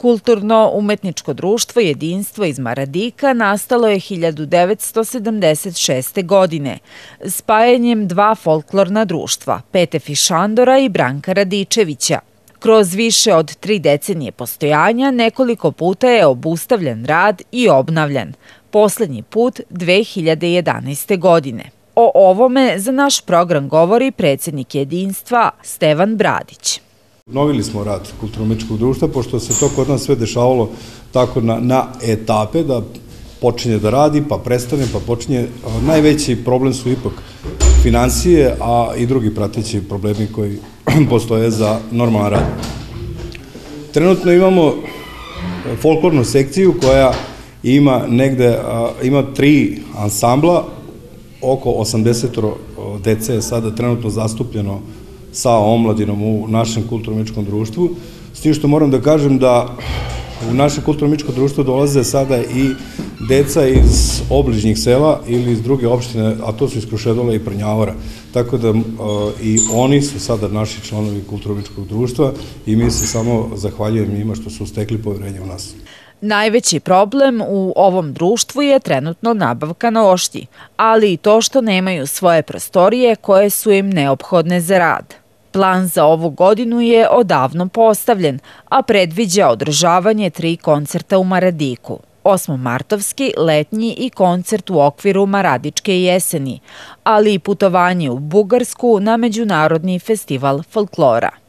Kulturno-umetničko društvo Jedinstvo iz Maradika nastalo je 1976. godine, spajanjem dva folklorna društva, Pete Fišandora i Branka Radičevića. Kroz više od 3 decenije postojanja nekoliko puta je obustavljen rad i obnavljan, poslednji put 2011. godine. O ovome za naš program govori predsjednik Jedinstva Stevan Bradić. Obnovili smo rad kulturno-umetničkog društva, pošto se to kod nas sve dešavalo tako na etape, da počinje da radi, pa prestane, pa počinje. Najveći problem su ipak finansije, a i drugi prateći problemi koji postoje za normalan rad. Trenutno imamo folklornu sekciju koja ima 3 ansambla, oko 80 dece je sada trenutno zastupljeno sa omladinom u našem kulturno-umetničkom društvu. S tim što moram da kažem da u naše kulturno-umetničko društvo dolaze sada i deca iz obližnjih sela ili iz druge opštine, a to su iz Krušedola i Prnjavora. Tako da i oni su sada naši članovi kulturno-umetničkog društva i mi se samo zahvaljujemo njima što su stekli poverenje u nas. Najveći problem u ovom društvu je trenutno nabavka nošnji, ali i to što nemaju svoje prostorije koje su im neophodne za rad. Plan za ovu godinu je odavno postavljen, a predviđa održavanje 3 koncerta u Maradiku. Osmomartovski, letnji i koncert u okviru Maradičke jeseni, ali i putovanje u Bugarsku na Međunarodni festival folklora.